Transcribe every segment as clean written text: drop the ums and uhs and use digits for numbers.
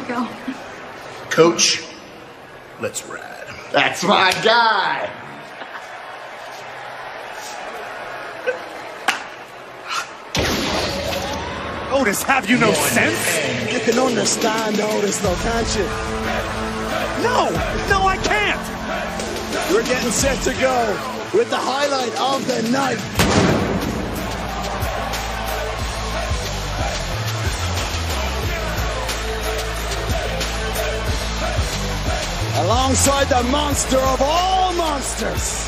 go. Coach, let's ride. That's my guy. Otis, have you no sense? You can understand Otis though, can't you? No, I can't. We're getting set to go with the highlight of the night. Alongside the monster of all monsters.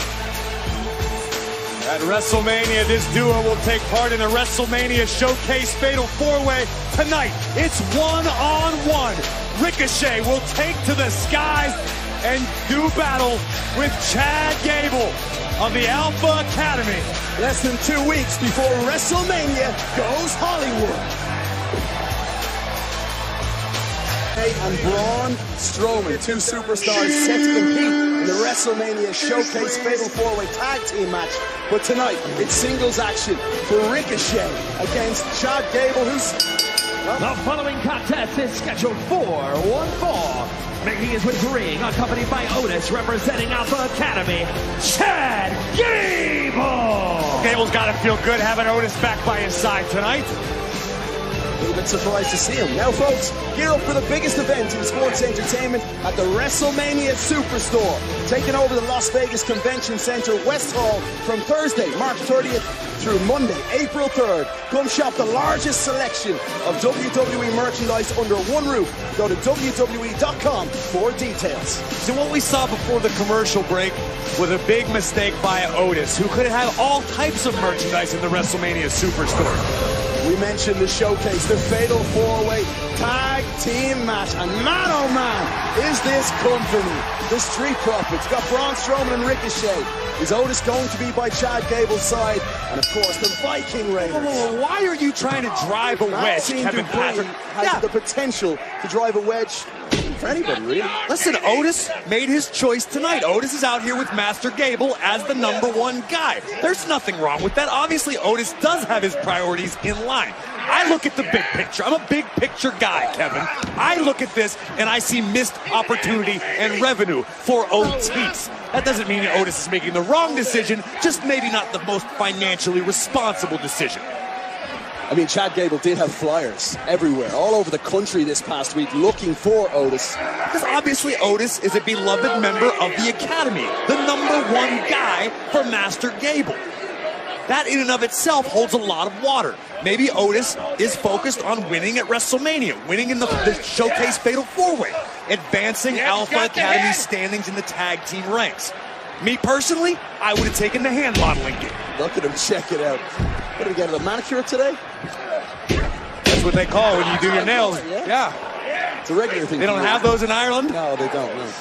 At WrestleMania, this duo will take part in a WrestleMania Showcase Fatal 4-Way. Tonight, it's one-on-one. Ricochet will take to the skies and do battle with Chad Gable of the Alpha Academy. Less than 2 weeks before WrestleMania goes Hollywood. And Braun Strowman, two superstars set to compete in the WrestleMania Showcase Fatal 4-Way Tag Team match. But tonight, it's singles action for Ricochet against Chad Gable, who's... The following contest is scheduled for one fall. Making his way to the ring, accompanied by Otis, representing Alpha Academy, Chad Gable! Gable's got to feel good having Otis back by his side tonight. A little bit surprised to see him. Now, folks, gear up for the biggest event in sports entertainment at the WrestleMania Superstore, taking over the Las Vegas Convention Center West Hall from Thursday, March 30th through Monday, April 3rd. Come shop the largest selection of WWE merchandise under one roof. Go to WWE.com for details. So what we saw before the commercial break was a big mistake by Otis, who could have had all types of merchandise in the WrestleMania Superstore. We mentioned the showcase, the Fatal 4-Way Tag Team match. And man, oh man, is this company, the Street Profits, got Braun Strowman and Ricochet. Is Otis going to be by Chad Gable's side? And of course, the Viking Raiders. Why are you trying to drive a wedge, Kevin Patrick? Has the potential to drive a wedge for anybody, really. Listen, Otis made his choice tonight. Otis is out here with Master Gable as the #1 guy. There's nothing wrong with that. Obviously, Otis does have his priorities in line. I look at the big picture. I'm a big picture guy, Kevin. I look at this and I see missed opportunity and revenue for Otis. That doesn't mean Otis is making the wrong decision, just maybe not the most financially responsible decision. I mean, Chad Gable did have flyers everywhere, all over the country this past week, looking for Otis. Because obviously Otis is a beloved member of the Academy, the #1 guy for Master Gable. That in and of itself holds a lot of water. Maybe Otis is focused on winning at WrestleMania, winning in the Showcase Fatal 4-Way, advancing Alpha Academy standings in the tag team ranks. Me personally, I would have taken the hand modeling gig. Look at him, check it out. What did he get, a manicure today? That's what they call when you do your nails. Yeah. It's a regular thing. They don't have those in Ireland? No, they don't, no.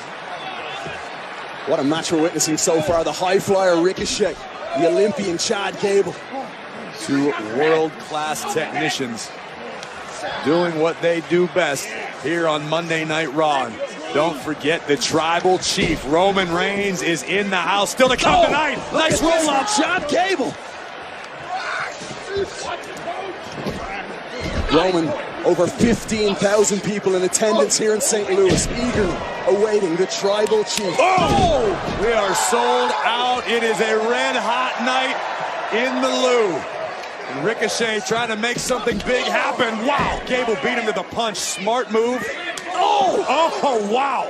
What a match we're witnessing so far. The high flyer Ricochet, the Olympian Chad Gable. Two world-class technicians doing what they do best here on Monday Night Raw. Don't forget the tribal chief, Roman Reigns, is in the house. Still to come tonight. Nice roll-up. Chad Gable. Roman, over 15,000 people in attendance here in St. Louis, eagerly awaiting the tribal chief. Oh! We are sold out. It is a red-hot night in the Lou. And Ricochet trying to make something big happen. Wow! Gable beat him to the punch. Smart move. Oh! Oh, wow!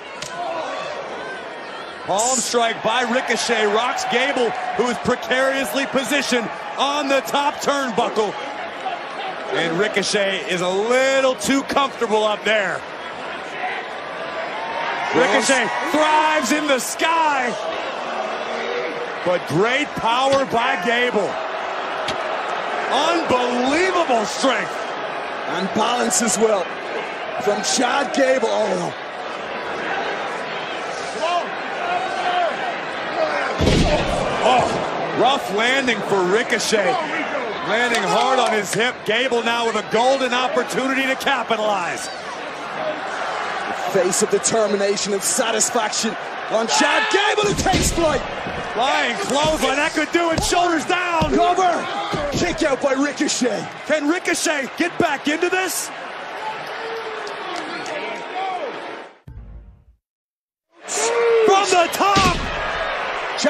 Palm strike by Ricochet rocks Gable, who is precariously positioned on the top turnbuckle. And Ricochet is a little too comfortable up there. Ricochet thrives in the sky. But great power by Gable. Unbelievable strength. And balance as well from Chad Gable. Oh, rough landing for Ricochet. Landing hard on his hip. Gable now with a golden opportunity to capitalize. The face of determination and satisfaction on Chad Gable, who takes flight. Flying clothesline, that could do it. Shoulders down. Cover. Kick out by Ricochet. Can Ricochet get back into this?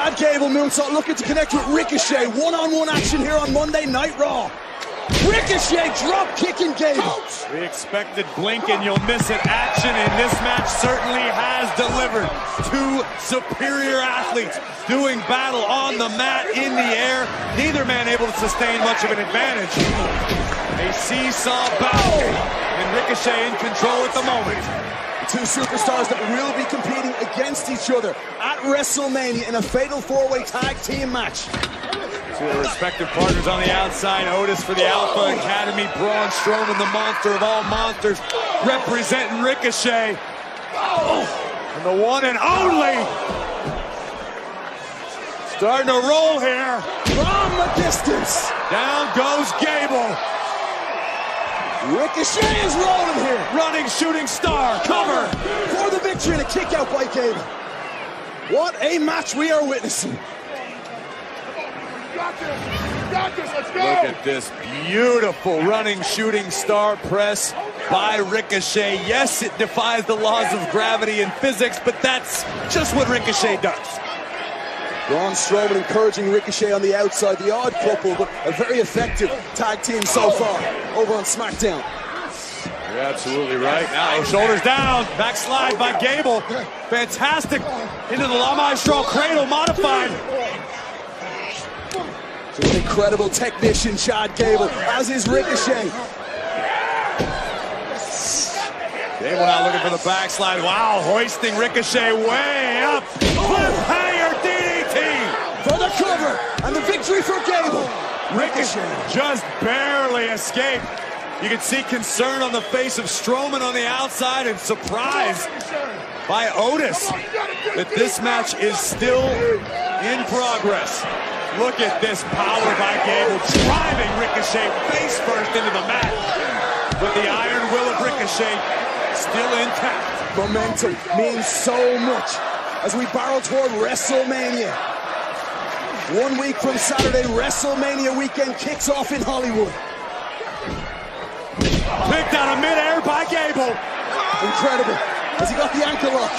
Chad Gable moonsault looking to connect with Ricochet. One-on-one action here on Monday Night Raw. Ricochet drop kicking Gable. We expected blink and you'll miss it action, and this match certainly has delivered. Two superior athletes doing battle on the mat, in the air. Neither man able to sustain much of an advantage. A seesaw battle, and Ricochet in control at the moment. The two superstars that will be competing against each other at WrestleMania in a fatal four-way tag team match. Two respective partners on the outside. Otis for the Alpha Academy. Braun Strowman, the monster of all monsters, representing Ricochet. And the one and only. Starting to roll here. From the distance. Down goes Gable. Ricochet is rolling here. Running shooting star. Cover. For the victory and a kick out by Gable. What a match we are witnessing. Let's go. Look at this beautiful running shooting star press by Ricochet. Yes, it defies the laws of gravity and physics, but that's just what Ricochet does. Braun Strowman encouraging Ricochet on the outside. The odd couple, but a very effective tag team so far over on SmackDown. You're absolutely right. Now, shoulders down. Backslide by Gable. Fantastic. Into the La Maestro cradle, modified. An incredible technician, Chad Gable, as is Ricochet. Gable now looking for the backslide. Wow, hoisting Ricochet way up. Cliffhanger DDT. For the cover, and the victory for Gable. Ricochet just barely escaped. You can see concern on the face of Strowman on the outside, and surprise by Otis that this match is still in progress. Look at this power by Gable, driving Ricochet face first into the mat. But the iron will of Ricochet still intact. Momentum means so much as we barrel toward WrestleMania. 1 week from Saturday, WrestleMania weekend kicks off in Hollywood. Picked out of midair by Gable. Incredible, as he got the ankle lock.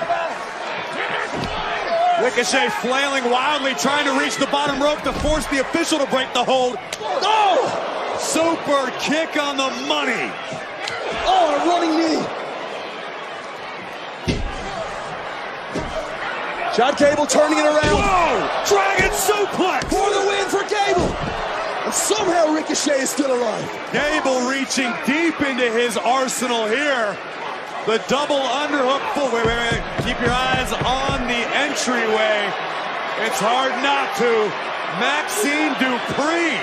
Ricochet flailing wildly, trying to reach the bottom rope to force the official to break the hold. Oh! Super kick on the money. Oh, a running knee. Chad Gable turning it around. Whoa! Dragon suplex! For the win for Gable. And somehow Ricochet is still alive. Gable reaching deep into his arsenal here. The double underhook full. Wait. Keep your eyes on the entryway. It's hard not to. Maxine Dupree.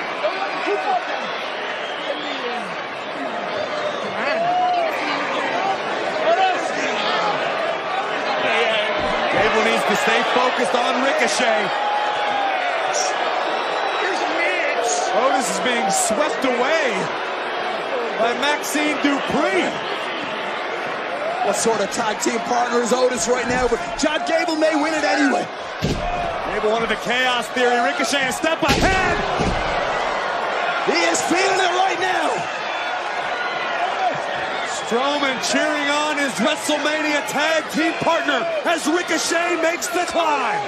Gable needs to stay focused on Ricochet. Otis is being swept away by Maxine Dupree. What sort of tag team partner is Otis right now? But Chad Gable may win it anyway. Gable wanted the chaos theory. Ricochet a step ahead. He is feeling it right now. Strowman cheering on his WrestleMania tag team partner as Ricochet makes the climb.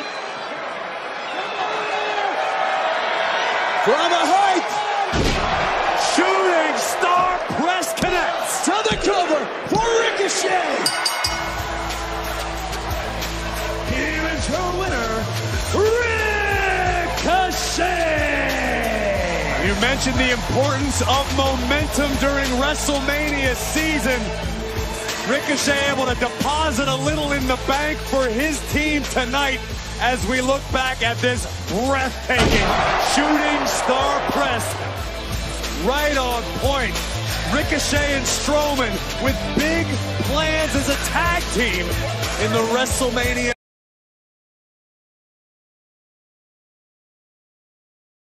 From a height. Shooting star press connects. To the cover for Ricochet. Here is your winner, Ricochet. You mentioned the importance of momentum during WrestleMania season. Ricochet able to deposit a little in the bank for his team tonight as we look back at this breathtaking shooting star press. Right on point. Ricochet and Strowman with big plans as a tag team in the WrestleMania